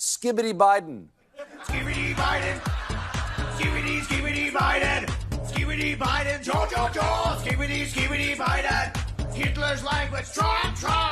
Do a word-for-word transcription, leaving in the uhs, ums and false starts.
Skibidi Biden. Skibidi Biden. Skibidi, Skibidi Biden. Skibidi Biden. Joe, Joe, Joe. Skibidi, Skibidi Biden. Hitler's language. Trump, Trump.